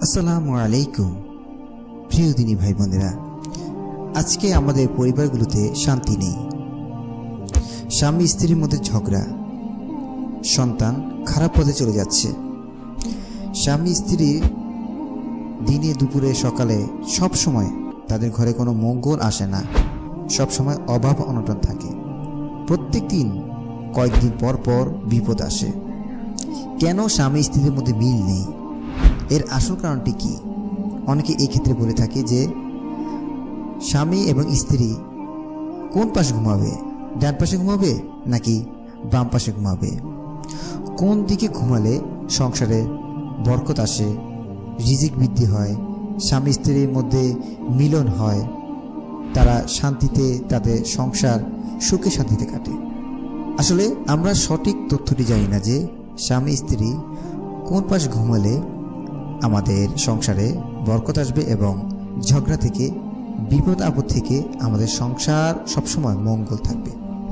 আসসালামু আলাইকুম প্রিয় দিনী ভাই বোনেরা, আজকে আমাদের পরিবারগুলোতে শান্তি নেই। স্বামী স্ত্রীর মধ্যে ঝগড়া, সন্তান খারাপ পথে চলে যাচ্ছে। স্বামী স্ত্রী দিনে দুপুরে সকালে সব সময় তাদের ঘরে কোনো মঙ্গল আসে না, সব সময় অভাব অনটন থাকে। প্রত্যেক দিন কয়েকদিন পর পর বিপদ আসে। কেন স্বামী স্ত্রীর মধ্যে মিল নেই? এর আসল কারণটি কি? অনেকে এই ক্ষেত্রে বলে থাকে যে স্বামী এবং স্ত্রী কোন পাশে ঘুমাবে, ডান পাশে ঘুমাবে নাকি বাম পাশে ঘুমাবে, কোন দিকে ঘুমালে সংসারে বরকত আসে, রিজিক বৃদ্ধি হয়, স্বামী স্ত্রীর মধ্যে মিলন হয়, তারা শান্তিতে তাদের সংসার সুখে শান্তিতে কাটে। আসলে আমরা সঠিক তথ্যটি জানি না যে স্বামী স্ত্রী কোন পাশে ঘুমালে আমাদের সংসারে বরকত আসবে এবং ঝগড়া থেকে, বিপদ আপদ থেকে আমাদের সংসার সবসময় মঙ্গল থাকবে।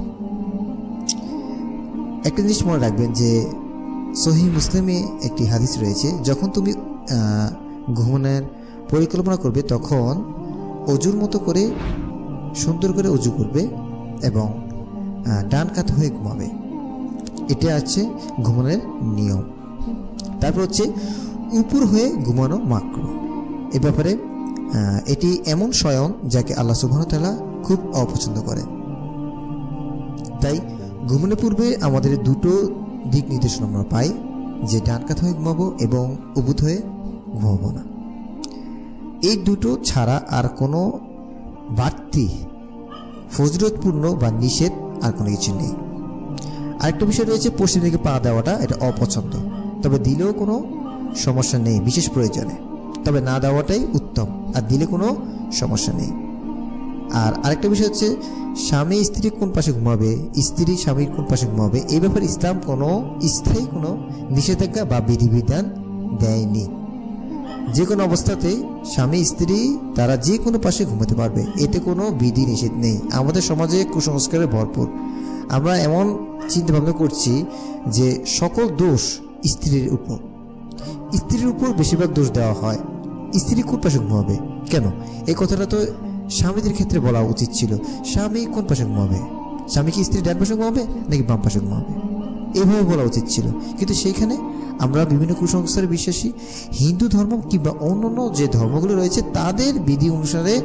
একটা জিনিস মনে রাখবেন যে সহিহ মুসলিমে একটি হাদিস রয়েছে, যখন তুমি ঘুমানোর পরিকল্পনা করবে তখন অজুর মতো করে সুন্দর করে অজু করবে এবং ডান কাত হয়ে ঘুমাবে। এটা আছে ঘুমানোর নিয়ম। তারপর হচ্ছে উপর হয়ে ঘুমানো মাকরুহ। এ ব্যাপারে এটি এমন শয়ন যাকে আল্লাহ সুবহানাহু ওয়া তাআলা খুব অপছন্দ করেন। তাই ঘুমানোর পূর্বে আমাদের দুটো দিক নির্দেশনা আমরা পাই যে ডান কাত হয়ে ঘুমাবো এবং উবুত হয়ে ঘুমাবো না। এই দুটো ছাড়া আর কোনো বাড়তি ফজিলতপূর্ণ বা নিষেধ আর কোনো কিছু নেই। আরেকটা বিষয় রয়েছে, পশ্চিম দিকে পা দেওয়াটা এটা অপছন্দ, তবে দিলেও কোনো সমস্যা নেই বিশেষ প্রয়োজনে, তবে না দেওয়াটাই উত্তম, আর দিলে কোনো সমস্যা নেই। আর আরেকটা বিষয় হচ্ছে স্বামী স্ত্রী কোন পাশে ঘুমাবে, স্ত্রী স্বামীর কোন পাশে ঘুমাবে, এই ব্যাপারে ইসলাম কোনো স্থায়ী কোনো নিষেধাজ্ঞা বা বিধিবিধান দেয়নি। যে কোনো অবস্থাতেই স্বামী স্ত্রী তারা যে কোনো পাশে ঘুমাতে পারবে, এতে কোনো বিধি নিষেধ নেই। আমাদের সমাজে কুসংস্কারে ভরপুর। আমরা এমন চিন্তা ভাবনা করছি যে সকল দোষ স্ত্রীর উপর বেশিরভাগ দোষ দেওয়া হয়। স্ত্রী কোন পাশে ঘুমাবে কেন, এই কথাটা তো স্বামীদের ক্ষেত্রে বলা উচিত ছিল। স্বামী কোন পাশে ঘুমাবে, স্বামী কি স্ত্রী ডান পাশে ঘুমাবে নাকি বাম পাশে ঘুমাবে, এভাবে বলা উচিত ছিল। কিন্তু সেইখানে আমরা বিভিন্ন কুসংস্কারে বিশ্বাসী হিন্দু ধর্ম কিংবা অন্যান্য যে ধর্মগুলো রয়েছে তাদের বিধি অনুসারে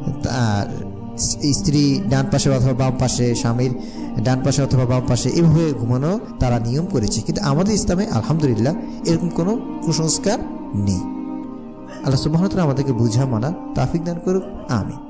স্ত্রী ডান পাশে অথবা বাম পাশে, স্বামীর ডান পাশে অথবা বাম পাশে এভাবে ঘুমানো তারা নিয়ম করেছে। কিন্তু আমাদের ইসলামে আলহামদুলিল্লাহ এরকম কোনো কুসংস্কার নেই। আল্লাহ সুবহানাহু ওয়া তাআলা আমাদেরকে বুঝা মানা তৌফিক দান করুক। আমিন।